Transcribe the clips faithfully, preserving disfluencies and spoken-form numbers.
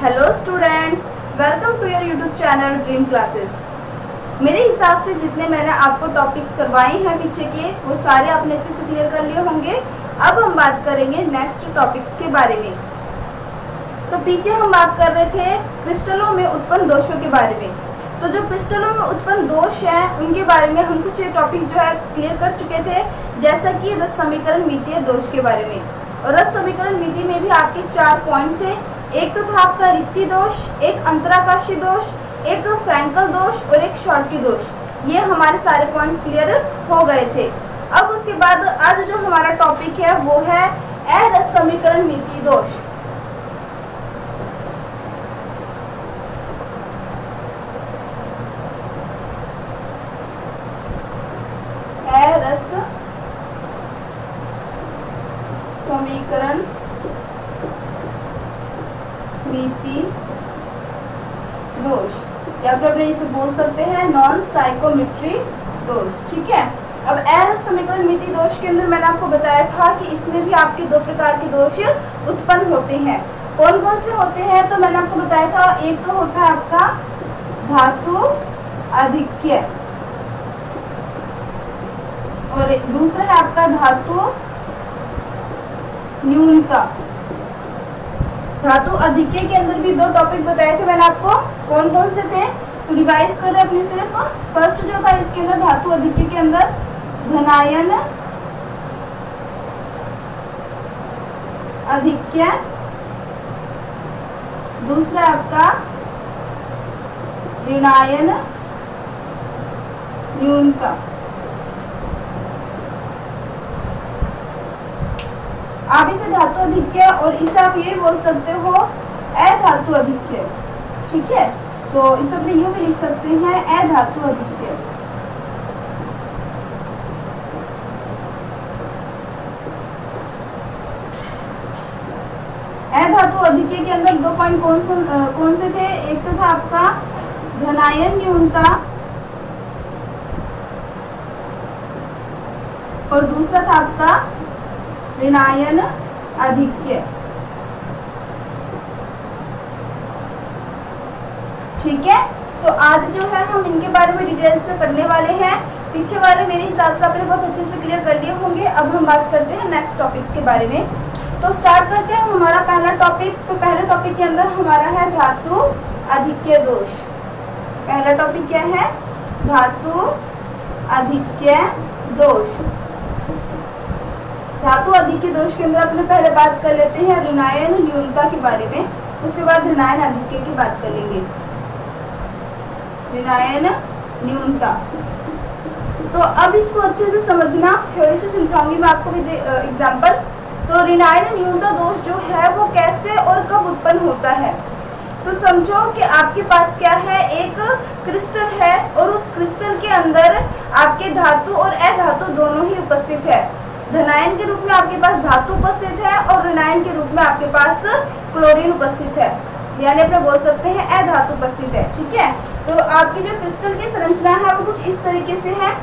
Hello students, welcome to your YouTube channel dream classes. मेरे हिसाब से जितने मैंने आपको टॉपिक्स करवाए हैं पीछे के, वो सारे आपने अच्छे से क्लियर कर लिए होंगे। अब हम बात करेंगे नेक्स्ट टॉपिक्स के बारे में। तो पीछे हम बात कर रहे थे क्रिस्टलों में उत्पन्न दोषों के बारे में। तो जो क्रिस्टलों में उत्पन्न दोष हैं उनके बारे में हम कुछ टॉपिक्स जो है क्लियर कर चुके थे, जैसा कि रस समीकरण मितीय दोष के बारे में। और रस समीकरण मिति में भी आपके चार पॉइंट थे। एक तो था आपका रिक्ति दोष, एक अंतराकाशी दोष, एक फ्रैंकल दोष और एक शॉर्टकी दोष। ये हमारे सारे पॉइंट्स क्लियर हो गए थे। अब उसके बाद आज जो हमारा टॉपिक है वो है अरस समीकरण मितीय दोष। अरस समीकरण मितीय दोष, या फिर अपने इसे बोल सकते हैं नॉन स्टाइकोमेट्री दोष। ठीक है। अब अरस समीकरण मितीय दोष के अंदर मैंने आपको बताया था कि इसमें भी आपके दो प्रकार के दोष उत्पन्न होते हैं। कौन कौन से होते हैं तो मैंने आपको बताया था, एक तो होता है आपका धातु आधिक्य और दूसरा है आपका धातु न्यूनता। धातु अधिक्य के अंदर भी दो टॉपिक बताए थे मैंने आपको, कौन कौन से थे तो रिवाइज कर रहे अपने सिर्फ। फर्स्ट जो था इसके अंदर धातु अधिक्य के अंदर धनायन अधिक्य, दूसरा आपका ऋणायन न्यूनता। आप इसे धातु अधिक्य और इसे आप ये बोल सकते हो अधातु अधिक्य। ठीक है, तो इसे अपने यूं भी लिख सकते हैं अधातु अधिक्य। अधातु अधिक्य के अंदर दो पॉइंट कौन से कौन से थे, एक तो था आपका धनायन न्यूनता और दूसरा था आपका ऋणायन आधिक्य। ठीक है, तो आज जो है हम इनके बारे में डिटेल्स से पढ़ने वाले हैं। पीछे वाले मेरे हिसाब से आपने बहुत अच्छे से क्लियर कर लिए होंगे। अब हम बात करते हैं नेक्स्ट टॉपिक्स के बारे में। तो स्टार्ट करते हैं हमारा पहला टॉपिक। तो पहले टॉपिक के अंदर हमारा है धातु आधिक्य दोष। पहला टॉपिक क्या है? धातु आधिक्य दोष। धातु अधिक्य दोष के अंदर अपने पहले बात कर लेते हैं ऋणायन न्यूनता के बारे में, उसके बाद धनायन अधिक्य की बात कर लेंगे। ऋणायन न्यूनता, तो अब इसको अच्छे से समझना, थ्योरी से समझाऊंगी मैं आपको भी एग्जांपल। तो ऋणायन न्यूनता दोष जो है वो कैसे और कब उत्पन्न होता है? तो समझो कि आपके पास क्या है, एक क्रिस्टल है और उस क्रिस्टल के अंदर आपके धातु और अधातु दोनों ही उपस्थित है। धनायन के रूप में आपके पास धातु उपस्थित है और ऋणायन के रूप में आपके पास क्लोरीन उपस्थित है, यानी अपने बोल सकते हैं अधातु उपस्थित है। ठीक है, तो आपकी जो क्रिस्टल की संरचना है वो कुछ इस तरीके से है।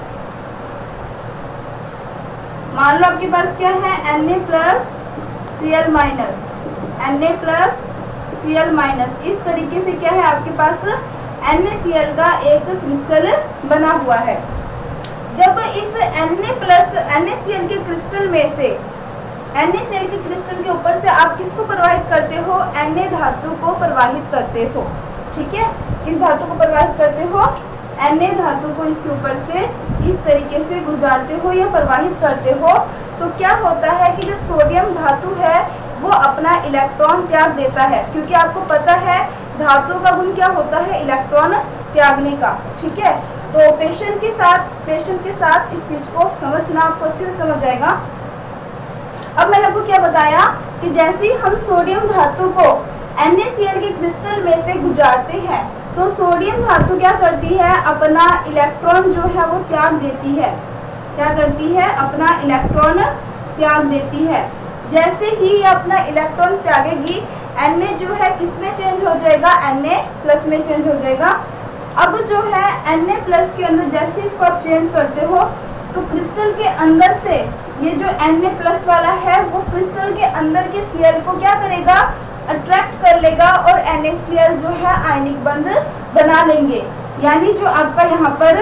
मान लो आपके पास क्या है, Na plus C L minus, Na plus C L minus, इस तरीके से क्या है आपके पास NaCl का एक क्रिस्टल बना हुआ है। जब इस Na प्लस NaCl के क्रिस्टल में से NaCl के क्रिस्टल के ऊपर से आप किसको प्रवाहित करते हो? Na धातु को प्रवाहित करते हो। ठीक है, इस धातु को प्रवाहित करते हो, Na धातु को इसके ऊपर से इस तरीके से गुजारते हो या प्रवाहित करते हो। तो क्या होता है कि जो सोडियम धातु है वो अपना इलेक्ट्रॉन त्याग देता है, क्योंकि आपको पता है धातु का गुण क्या होता है, इलेक्ट्रॉन त्यागने का। ठीक है, तो पेशेंट के साथ पेशेंट के साथ इस चीज को समझना, आपको अच्छे से समझ आएगा। अब मैंने आपको क्या बताया कि जैसे ही हम सोडियम धातु को NaCl के क्रिस्टल में से गुजारते हैं तो सोडियम धातु क्या करती है, अपना इलेक्ट्रॉन जो है वो त्याग देती है। क्या करती है? अपना इलेक्ट्रॉन त्याग देती है। जैसे ही ये अपना इलेक्ट्रॉन त्यागेगी, Na जो है किस में चेंज हो जाएगा? Na प्लस में चेंज हो जाएगा। अब जो है Na प्लस के अंदर जैसे इसको आप चेंज करते हो तो क्रिस्टल के अंदर से ये जो Na प्लस वाला है वो क्रिस्टल के अंदर के Cl को क्या करेगा, अट्रैक्ट कर लेगा और NaCl जो है आयनिक बंध बना लेंगे। यानी जो आपका यहाँ पर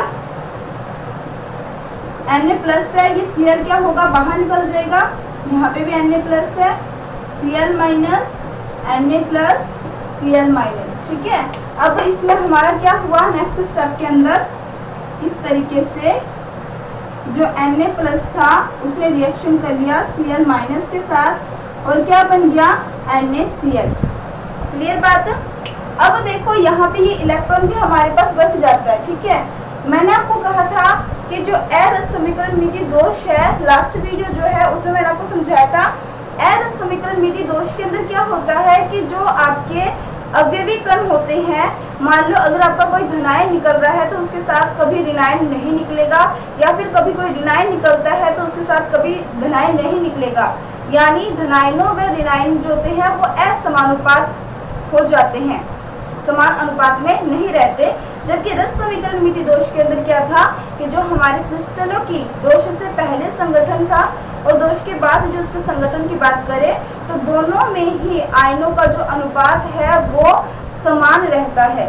Na प्लस है, ये Cl क्या होगा, बाहर निकल जाएगा। यहाँ पे भी Na प्लस है, Cl minus, Na plus, Cl minus. ठीक है, अब इसमें हमारा क्या हुआ, नेक्स्ट स्टेप के अंदर इस तरीके से जो Na प्लस था उसने रिएक्शन कर लिया Cl माइनस के साथ और क्या बन गया, NaCl। क्लियर बात। अब देखो यहाँ पे ये इलेक्ट्रॉन भी हमारे पास बच जाता है। ठीक है, मैंने आपको कहा था कि जो अरस समीकरण मिति दोष है, लास्ट वीडियो जो है उसमें मैंने आपको समझाया था, अरस समीकरण मिति दोष के अंदर क्या होता है कि जो आपके अवयवी कण होते हैं, मान लो अगर आपका कोई धनायन निकल रहा है तो उसके साथ कभी ऋणायन नहीं निकलेगा, या फिर कभी कोई ऋणायन निकलता है तो उसके साथ कभी धनायन नहीं निकलेगा। यानी धनायनों व ऋणायन जो होते हैं वो असमानुपात हो जाते हैं, समान अनुपात में नहीं रहते। जबकि रस समीकरण मिति दोष के अंदर क्या था कि जो हमारे क्रिस्टलों की दोष से पहले संगठन था और दोष के बाद जो उसके संगठन की बात करें तो दोनों में ही आयनों का जो अनुपात है वो समान रहता है,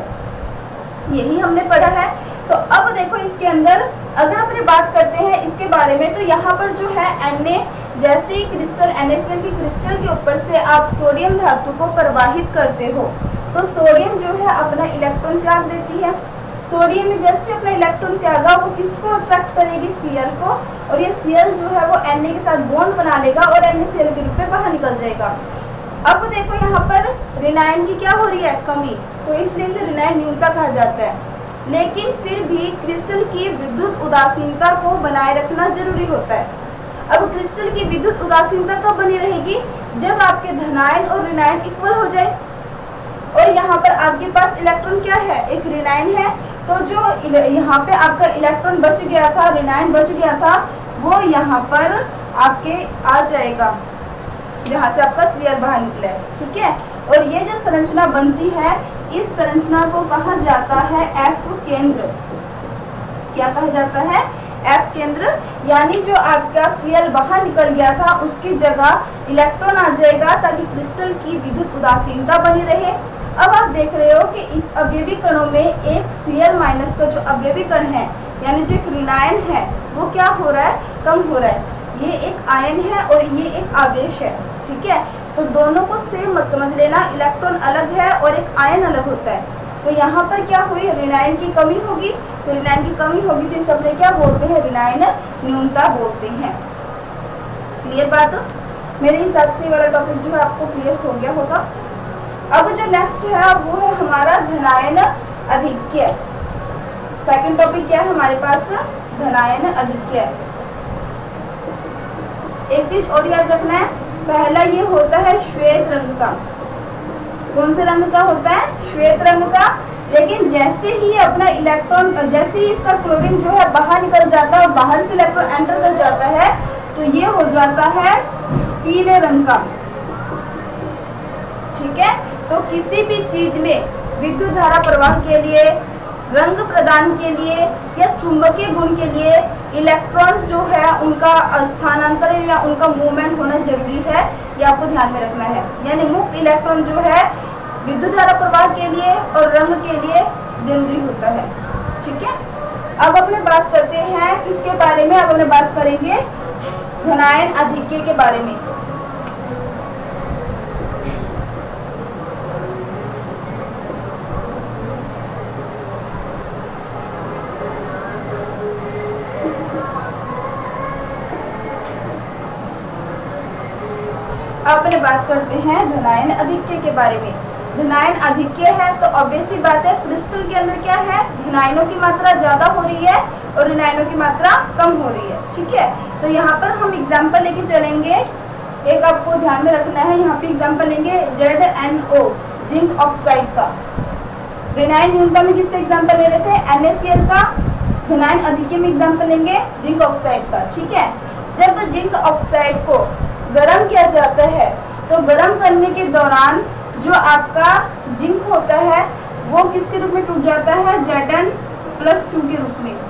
यही हमने पढ़ा है। तो अब देखो इसके अंदर अगर अपनी बात करते हैं इसके बारे में, तो यहाँ पर जो है Na, जैसे ही क्रिस्टल NaCl की क्रिस्टल के ऊपर से आप सोडियम धातु को प्रवाहित करते हो तो सोडियम जो है अपना इलेक्ट्रॉन त्याग देती है। सोडियम ने जैसे अपना इलेक्ट्रॉन त्यागा वो किसको अट्रैक्ट करेगी, Cl को, और ये Cl जो है वो Na के साथ बॉन्ड बना लेगा और NaCl के रूप में बाहर निकल जाएगा। अब देखो यहाँ पर ऋणायन की क्या हो रही है, कमी, तो इसलिए इसे ऋणायन न्यूनता कहा जाता है। लेकिन फिर भी क्रिस्टल की विद्युत उदासीनता को बनाए रखना जरूरी होता है। अब क्रिस्टल की विद्युत उदासीनता कब बनी रहेगी, जब आपके धनायन और ऋणायन इक्वल हो जाए। और यहाँ पर आपके पास इलेक्ट्रॉन क्या है, एक ऋणायन है, तो जो यहाँ पे आपका इलेक्ट्रॉन बच गया था, ऋणायन बच गया था, वो यहाँ पर आपके आ जाएगा जहाँ से आपका Cl बाहर निकला है। ठीक है, और ये जो संरचना बनती है इस संरचना को कहा जाता है F केंद्र। क्या कहा जाता है, F केंद्र। यानी जो आपका Cl बाहर निकल गया था उसकी जगह इलेक्ट्रॉन आ जाएगा ताकि क्रिस्टल की विद्युत उदासीनता बनी रहे। अब आप देख रहे हो कि इस अवयवी कणों में एक Cl माइनस का जो अवयवी कण है यानी जो एक ऋणायन है वो क्या हो रहा है, कम हो रहा है। ये एक आयन है और ये एक आवेश है। ठीक है, तो दोनों को सेम मत समझ लेना, इलेक्ट्रॉन अलग है और एक आयन अलग होता है। तो यहाँ पर क्या हुई, ऋणायन की कमी होगी, तो ऋणायन की कमी होगी तो इस अपने क्या बोलते हैं, ऋणायन न्यूनता बोलते हैं। क्लियर बात, मेरे हिसाब से वाला टॉपिक जो है आपको क्लियर हो गया होगा। अब जो नेक्स्ट है वो है हमारा धनायन अधिक्य। सेकंड टॉपिक क्या है हमारे पास, धनायन अधिक्य। एक चीज और याद रखना है, पहला ये होता है श्वेत रंग का। कौन से रंग का होता है, श्वेत रंग का। लेकिन जैसे ही अपना इलेक्ट्रॉन, जैसे ही इसका क्लोरीन जो है बाहर निकल जाता है और बाहर से इलेक्ट्रॉन एंटर कर जाता है तो ये हो जाता है पीले रंग का। ठीक है, तो किसी भी चीज में विद्युत धारा प्रवाह के लिए, रंग प्रदान के लिए या चुंबकीय गुण के लिए इलेक्ट्रॉन्स जो है उनका स्थानांतरण या उनका मूवमेंट होना जरूरी है, ये आपको ध्यान में रखना है। यानी मुक्त इलेक्ट्रॉन जो है विद्युत धारा प्रवाह के लिए और रंग के लिए जरूरी होता है। ठीक है, अब अपने बात करते हैं किसके बारे में, अब अपने बात करेंगे धनायन अधिक्य के बारे में। अब अपने बात करते हैं धनायन अधिक्य के बारे में। धनायन अधिक्य है तो ऑब्वियसली बात है क्रिस्टल के अंदर क्या है, धनायनों की मात्रा ज्यादा हो रही है और ऋणायनों की मात्रा कम हो रही है। ठीक है, तो यहाँ पर हम एग्जाम्पल लेके चलेंगे। एक आपको ध्यान में रखना है, यहाँ पे एग्जाम्पल लेंगे Z N O zinc oxide का। ऋणायन न्यूनता में किसका एग्जाम्पल ले रहे थे, NaCl का। धनायन अधिक्य में एग्जाम्पल लेंगे जिंक ऑक्साइड का। ठीक है, जब जिंक ऑक्साइड को गर्म किया जाता है तो गर्म करने के दौरान जो आपका जिंक होता है वो किसके रूप में टूट जाता है, Zn प्लस टू के रूप में,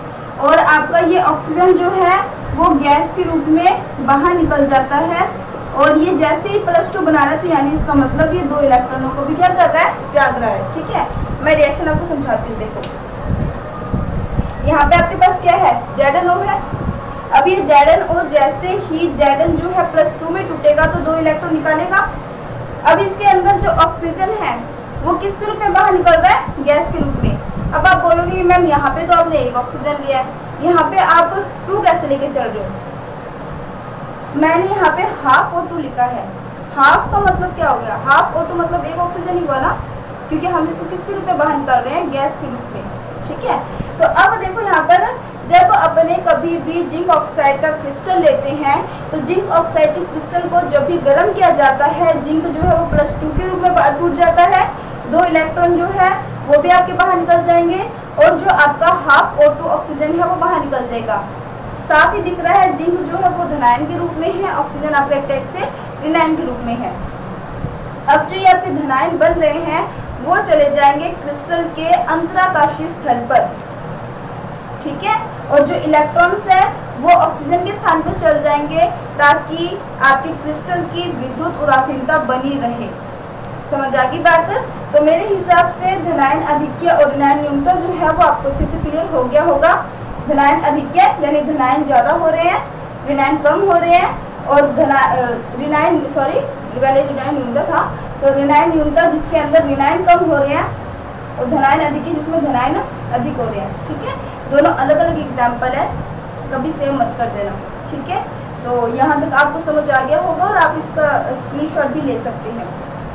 और आपका ये ऑक्सीजन जो है वो गैस के रूप में बाहर निकल जाता है और ये जैसे ही प्लस टू बना रहा है तो यानी इसका मतलब ये दो इलेक्ट्रॉनों को भी क्या कर रहा है, त्याग रहा है। ठीक है, मैं रिएक्शन आपको समझाती हूँ। देखो यहाँ पे आपके पास क्या है, जेड एन ओ है। अब ये जेड एन ओ जैसे ही जेड एन जो है प्लस टू में टूटेगा तो दो इलेक्ट्रॉन निकालेगा। अब इसके अंदर जो ऑक्सीजन है वो किसके रूप में बाहर निकल रहा है, गैस के रूप में। अब आप बोलोगे कि मैम यहाँ पे तो आपने एक ऑक्सीजन लिया है, यहाँ पे आप टू कैसे लेके चल रहे हो। मैंने यहाँ पे हाफ ओ टू लिखा है। हाफ का मतलब क्या हो गया, हाफ ओ टू मतलब एक ऑक्सीजन ही हुआ ना, क्योंकि हम इसको किसके रूप में बाहर निकाल रहे हैं, गैस के रूप में। ठीक है, तो अब देखो यहाँ पर जब अपने कभी भी जिंक ऑक्साइड का क्रिस्टल लेते हैं तो जिंक ऑक्साइड के क्रिस्टल को जब भी गर्म किया जाता है, जिंक जो है वो प्लस टू के रूप में टूट जाता है, दो इलेक्ट्रॉन जो है वो भी आपके बाहर निकल जाएंगे और जो आपका हाफ ओ टू ऑक्सीजन है वो बाहर निकल जाएगा। साफ ही दिख रहा है, जिंक जो है वो धनायन के रूप में है, ऑक्सीजन आपका एक टाइप से ऋणायन के रूप में है। अब जो ये आपके धनायन बन रहे हैं वो चले जाएंगे क्रिस्टल के अंतराकाशीय स्थल पर। ठीक है, और जो इलेक्ट्रॉन्स है वो ऑक्सीजन के स्थान पर चल जाएंगे ताकि आपके क्रिस्टल की विद्युत उदासीनता बनी रहे। समझ आ गई बात। तो मेरे हिसाब से धनायन अधिक्य और ऋणायन न्यूनता जो है वो आपको अच्छे से क्लियर हो गया होगा। धनायन अधिक्य यानी धनायन ज्यादा हो रहे हैं, ऋणायन कम हो रहे हैं, और ऋणायन सॉरी पहले ऋणायन न्यूनता था, तो ऋणायन न्यूनता जिसके अंदर ऋणायन कम हो रहे हैं और धनायन अधिक्य जिसमें धनायन अधिक हो रहे हैं। ठीक है, दोनों अलग अलग एग्जाम्पल है, कभी सेम मत कर देना। ठीक है, तो यहाँ तक आपको समझ आ गया होगा और आप इसका स्क्रीनशॉट भी ले सकते हैं।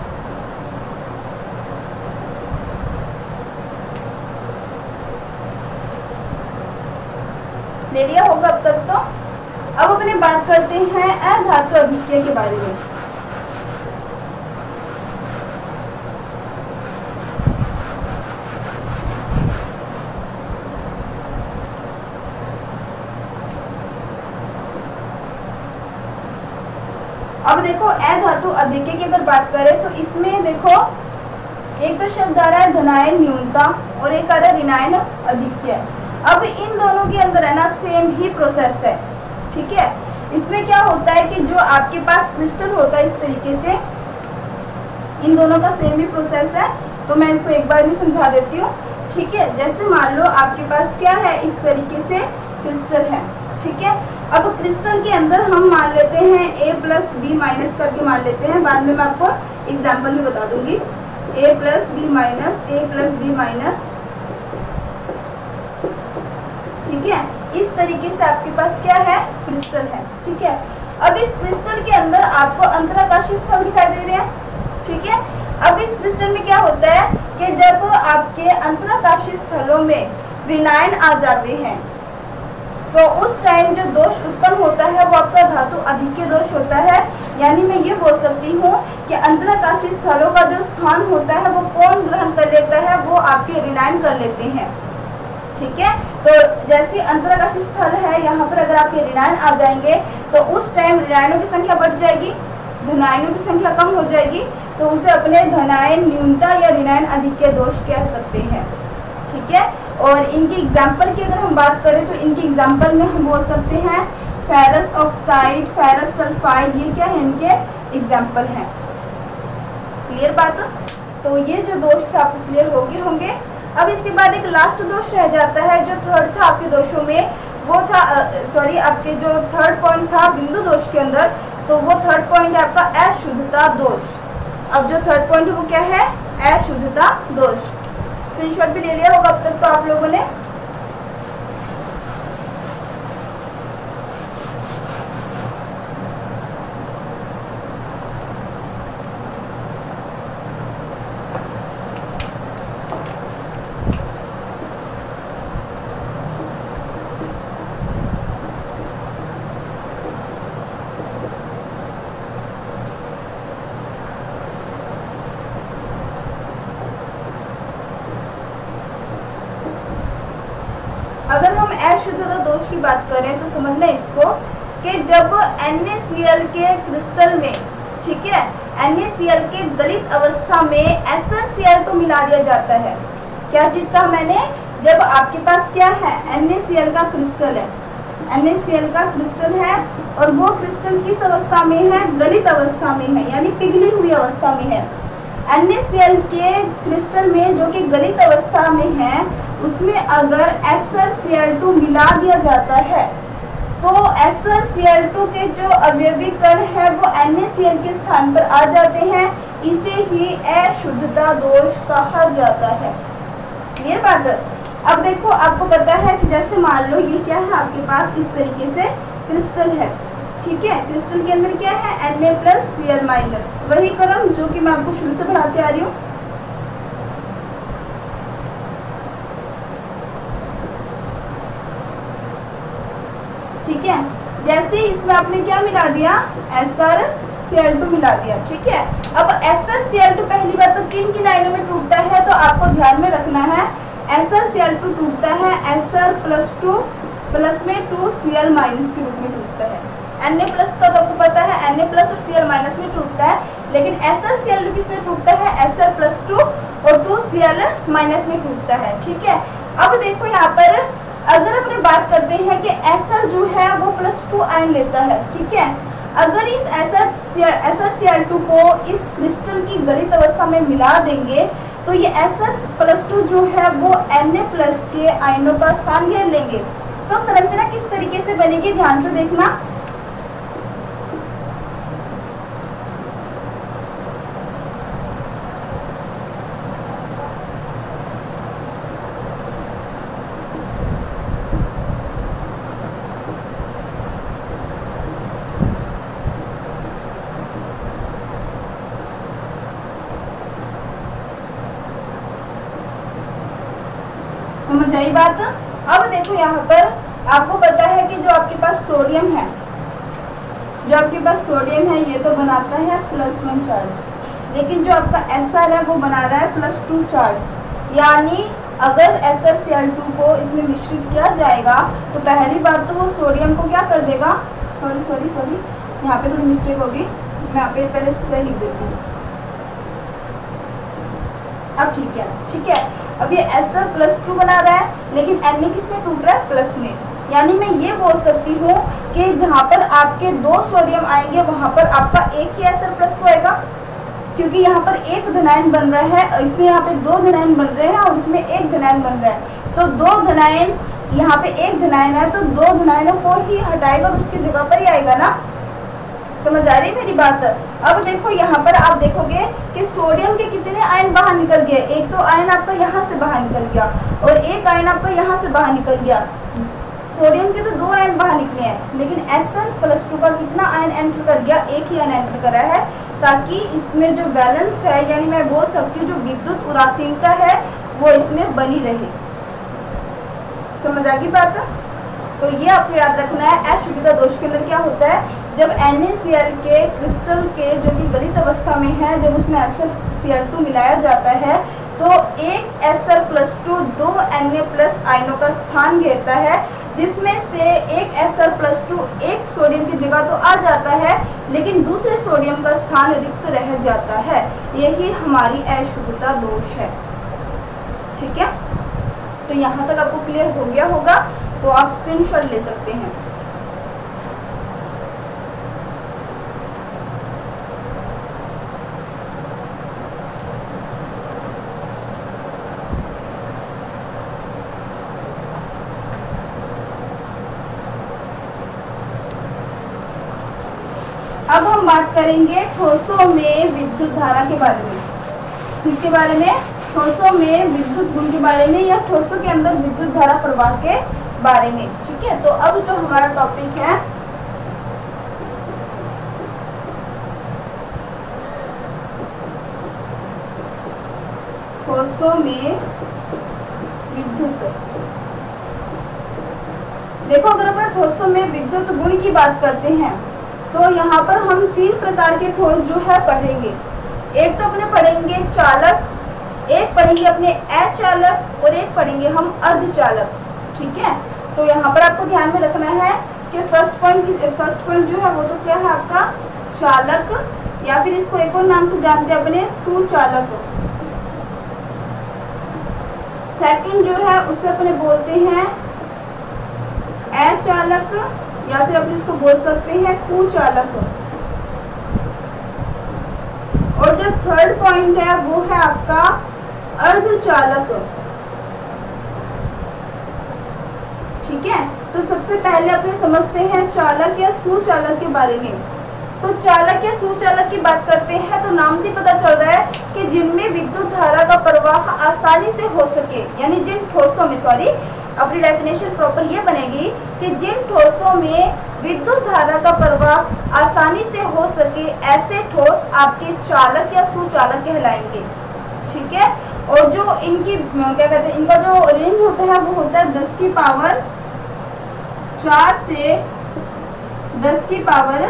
ले लिया होगा अब तक। तो अब अपने बात करते हैं अधातु अभिक्रिया के बारे में। अब देखो अधातु अधिक्य की अगर बात करें तो इसमें देखो एक तो शब्द आ रहा है धनायन न्यूनता और एक आ रहा है ऋणायन अधिक्य। अब इन दोनों के अंदर है ना सेम ही प्रोसेस है। ठीक है, इसमें क्या होता है कि जो आपके पास क्रिस्टल होता है इस तरीके से, इन दोनों का सेम ही प्रोसेस है। तो मैं इसको एक बार भी समझा देती हूँ। ठीक है, जैसे मान लो आपके पास क्या है, इस तरीके से क्रिस्टल है। ठीक है, अब क्रिस्टल के अंदर हम मान लेते हैं ए प्लस बी माइनस करके मान लेते हैं, बाद में मैं आपको एग्जाम्पल भी बता दूंगी। A plus B minus A plus B minus. ठीक है, इस तरीके से आपके पास क्या है, क्रिस्टल है। ठीक है, अब इस क्रिस्टल के अंदर आपको अंतराकाशीय स्थल दिखाई दे रहे हैं। ठीक है, अब इस क्रिस्टल में क्या होता है कि जब आपके अंतराकाशीय स्थलों में ऋणायन आ जाते हैं तो उस टाइम जो दोष उत्पन्न होता है वो आपका धातु अधिक्य दोष होता है। यानी मैं ये बोल सकती हूँ कि अंतराकाशीय स्थलों का जो स्थान होता है वो कौन ग्रहण कर लेता है, वो आपके ऋणायन कर लेते हैं। ठीक है, तो जैसे अंतराकाशीय स्थल है यहाँ पर अगर आपके ऋणायन आ जाएंगे तो उस टाइम ऋणायनों की संख्या बढ़ जाएगी, धनायनों की संख्या कम हो जाएगी, तो उसे अपने धनायन न्यूनता या ऋणायन अधिक्य दोष कह सकते हैं। ठीक है, और इनकी एग्जाम्पल की अगर हम बात करें तो इनकी एग्जाम्पल में हम बोल सकते हैं फेरस ऑक्साइड, फेरस सल्फाइड, ये क्या है, इनके एग्जाम्पल हैं। क्लियर बात। तो ये जो दोष थे आपको क्लियर हो गए होंगे। अब इसके बाद एक लास्ट दोष रह जाता है, जो थर्ड था आपके दोषों में, वो था सॉरी आपके जो थर्ड पॉइंट था बिंदु दोष के अंदर, तो वो थर्ड पॉइंट है आपका अशुद्धता दोष। अब जो थर्ड पॉइंट है वो क्या है, अशुद्धता दोष। स्क्रीनशॉट भी ले लिया होगा अब तक तो आप लोगों ने। अगर हम अशुद्धता दोष की बात करें तो समझना इसको कि जब NaCl के क्रिस्टल में, ठीक है, NaCl के गलित अवस्था में SnCl को मिला दिया जाता है। क्या चीज कहा मैंने, जब आपके पास क्या है, NaCl का क्रिस्टल है, एन ए सी एल का क्रिस्टल है और वो क्रिस्टल किस अवस्था में है, गलित अवस्था में है, यानी पिघली हुई अवस्था में है। एन ए सी एल के क्रिस्टल में जो कि गलित अवस्था में है उसमें अगर S R C L two मिला दिया जाता है तो S R C L two के जो अवयवी कण है वो एन ए सी एल के स्थान पर आ जाते हैं। इसे ही अशुद्धता दोष कहा जाता है। क्लियर बात? अब देखो आपको पता है कि जैसे मान लो ये क्या है, आपके पास इस तरीके से क्रिस्टल है, ठीक है। क्रिस्टल के अंदर क्या है, N A plus C L minus, वही क्रम जो कि मैं आपको शुरू से पढ़ाते आ रही हूँ। ठीक है, जैसे इसमें आपने क्या मिला दिया, S R C L two मिला दिया, ठीक है। अब S R C L two पहली बात तो किन किन आयनों में टूटता है, तो आपको ध्यान में रखना है S R C L two टूटता है S R plus two plus में टू सी एल माइनस के रूप में टूटता है। एन ए प्लस का तो आपको पता है एन ए प्लस और सी एल माइनस में टूटता है, लेकिन S R C L two किस में टूटता है, एस आर प्लस टू और टू सी एल माइनस में टूटता है, ठीक है। अब देखो यहाँ पर अगर अपने बात करते हैं कि एस आर जो है वो प्लस टू आयन लेता है, ठीक है। अगर इस S R C L two को इस क्रिस्टल की गलित अवस्था में मिला देंगे तो ये एस आर प्लस टू जो है वो एन ए प्लस के आयनों का स्थान घेर लेंगे। तो संरचना किस तरीके से बनेगी, ध्यान से देखना। समझ आई बात? अब देखो यहाँ पर आपको पता है कि जो आपके पास सोडियम है, जो आपके पास सोडियम है ये तो बनाता है प्लस वन चार्ज, लेकिन जो आपका एस आर है वो बना रहा है प्लस टू चार्ज। यानी अगर S R C L two को इसमें मिश्रित किया जाएगा तो पहली बात तो वो सोडियम को क्या कर देगा, सॉरी सॉरी सॉरी यहाँ पे थोड़ी मिस्टेक होगी, मैं यहाँ पे पहले से लिख देती हूँ। अब ठीक है, ठीक है। अब ये एस आर प्लस टू बना रहा है लेकिन एन ए किस में टूट रहा है, प्लस में। यानी मैं ये बोल सकती हूँ कि जहाँ पर आपके दो सोडियम आएंगे वहाँ पर आपका एक ही एस आर प्लस टू आएगा, क्योंकि यहाँ पर एक धनायन बन रहा है, इसमें यहाँ पे दो धनायन बन रहे हैं और इसमें एक धनायन बन रहा है। तो दो धनायन, यहाँ पे एक धनायन है तो दो धनायनों को ही हटाएगा और उसकी जगह पर ही आएगा ना। समझ आ रही मेरी बात? अब देखो यहाँ पर आप देखोगे कि सोडियम के कितने आयन बाहर निकल गए, एक तो आयन आपका यहाँ से बाहर निकल गया और एक आयन आपका यहाँ से बाहर निकल गया। सोडियम के तो दो आयन बाहर निकले हैं, लेकिन एस आर प्लस टू का कितना आयन एंटर कर गया, एक ही आयन एंटर करा है, ताकि इसमें जो बैलेंस है, यानी मैं बोल सकती हूँ जो विद्युत उदासीनता है वो इसमें बनी रहे। समझ आ गई बात? तो ये आपको याद रखना है। अशुद्धता दोष के अंदर क्या होता है, जब एन ए सी एल के क्रिस्टल के जो कि गलित अवस्था में है, जब उसमें S R C L two मिलाया जाता है तो एक एस आर प्लस टू दो एन ए प्लस आयनों का स्थान घेरता है, जिसमें से एक एस आर प्लस टू एक सोडियम की जगह तो आ जाता है लेकिन दूसरे सोडियम का स्थान रिक्त रह जाता है। यही हमारी अशुद्धता दोष है, ठीक है। तो यहाँ तक आपको क्लियर हो गया होगा, तो आप स्क्रीनशॉट ले सकते हैं। अब हम बात करेंगे ठोसों में विद्युत धारा के बारे में। किसके बारे में? ठोसों में विद्युत गुण के बारे में, या ठोसों के अंदर विद्युत धारा प्रवाह के बारे में, ठीक है। तो अब जो हमारा टॉपिक है ठोसों में विद्युत, देखो अगर अपन ठोसों में विद्युत गुण की बात करते हैं तो यहाँ पर हम तीन प्रकार के ठोस जो है पढ़ेंगे। एक तो अपने पढ़ेंगे चालक, एक पढ़ेंगे अपने अचालक और एक पढ़ेंगे हम अर्धचालक, ठीक है। तो यहाँ पर आपको ध्यान में रखना है कि फर्स्ट पॉइंट फर्स्ट पॉइंट जो है वो तो क्या है आपका चालक, या फिर इसको एक और नाम से जानते हैं अपने सुचालक। सेकंड जो है उसे अपने बोलते हैं अचालक या फिर अपन इसको बोल सकते हैं कुचालक। और जो थर्ड पॉइंट है वो है आपका अर्धचालक। ठीक है, तो सबसे पहले अपने समझते हैं चालक या सुचालक के बारे में। तो चालक या सुचालक की बात करते हैं तो नाम से पता चल रहा है कि जिनमें विद्युत धारा का प्रवाह आसानी से हो सके, यानी जिन ठोसों में, सॉरी अपनी डेफिनेशन प्रॉपर ये बनेगी कि जिन ठोसों में विद्युत धारा का प्रवाह आसानी से हो सके ऐसे ठोस आपके चालक या सुचालक कहलाएंगे। ठीक है, और जो इनकी क्या कहते हैं, इनका जो रेंज होता है वो होता है दस की पावर चार से दस की पावर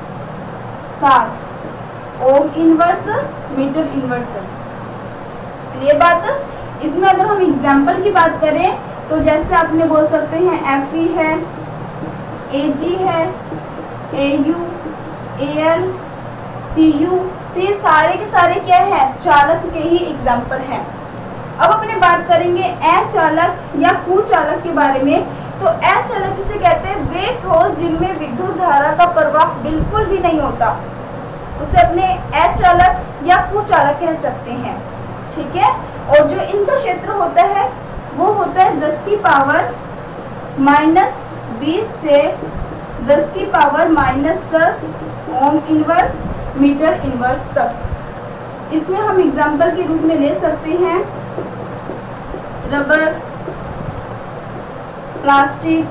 सात ohm inverse metre inverse. Clear बात। इसमें अगर हम एग्जाम्पल की बात करें तो जैसे आपने बोल सकते हैं एफ ई है, ए जी है, A U, A L, C U, तो ये सारे के सारे क्या है, चालक के ही एग्जाम्पल हैं। अब अपने बात करेंगे अचालक या कुचालक के बारे में। तो अचालक किसे कहते हैं, वे ठोस जिनमें विद्युत धारा का प्रवाह बिल्कुल भी नहीं होता, उसे अपने अचालक या कुचालक कह सकते हैं। ठीक है, और जो इनका क्षेत्र होता है वो होता है दस की पावर माइनस बीस से दस की पावर माइनस दस ओम इनवर्स मीटर इनवर्स तक। इसमें हम एग्जाम्पल के रूप में ले सकते हैं रबर, प्लास्टिक।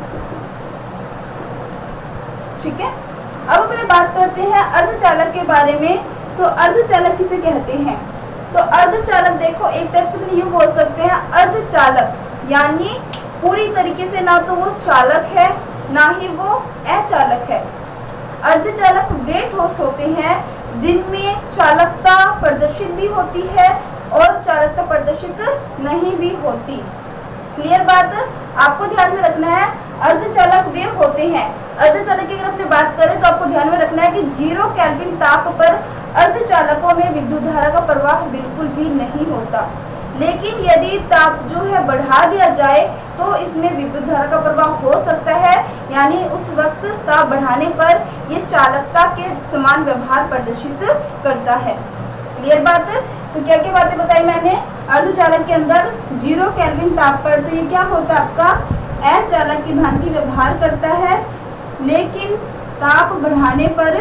ठीक है, अब अपने बात करते हैं अर्धचालक के बारे में। तो अर्धचालक किसे कहते हैं, तो अर्धचालक देखो एक टाइप से यूँ बोल सकते हैं, अर्धचालक यानी पूरी तरीके से ना तो वो चालक है ना ही वो अचालक है। अर्धचालक वे ठोस होते हैं जिनमें चालकता प्रदर्शित भी होती है और चालकता प्रदर्शित नहीं भी होती। क्लियर बात, आपको ध्यान में रखना है अर्धचालक वे होते हैं। अर्धचालक की अगर अपनी बात करें तो आपको ध्यान में रखना है कि जीरो केल्विन ताप पर अर्धचालकों में विद्युत धारा का प्रवाह बिल्कुल भी नहीं होता, लेकिन यदि ताप जो है बढ़ा दिया जाए तो इसमें विद्युत धारा का प्रवाह हो सकता है, यानी उस वक्त ताप बढ़ाने पर ये चालकता के समान व्यवहार प्रदर्शित करता है। क्लियर बात। तो क्या क्या बातें बताई मैंने, अर्धचालक के अंदर जीरो केल्विन ताप पर तो ये क्या होता है, आपका अचालक की भांति व्यवहार करता है, लेकिन ताप बढ़ाने पर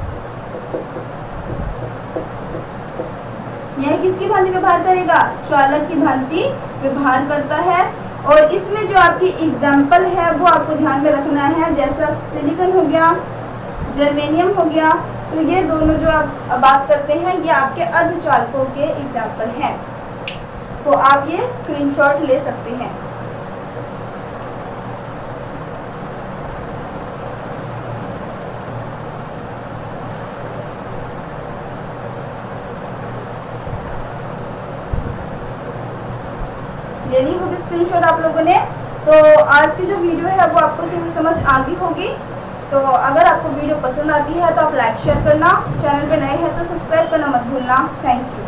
यह किसकी भांति व्यवहार करेगा, चालक की भांति व्यवहार करता है। और इसमें जो आपकी एग्जाम्पल है वो आपको ध्यान में रखना है, जैसा सिलिकॉन हो गया, जर्मेनियम हो गया, तो ये दोनों जो आप बात करते हैं ये आपके अर्धचालकों के एग्जाम्पल हैं। तो आप ये स्क्रीनशॉट ले सकते हैं। लेनी होगी स्क्रीनशॉट आप लोगों ने। तो आज की जो वीडियो है वो आपको चीज़ें समझ आ गई होगी। तो अगर आपको वीडियो पसंद आती है तो आप लाइक शेयर करना, चैनल पे नए हैं तो सब्सक्राइब करना मत भूलना। Thank you.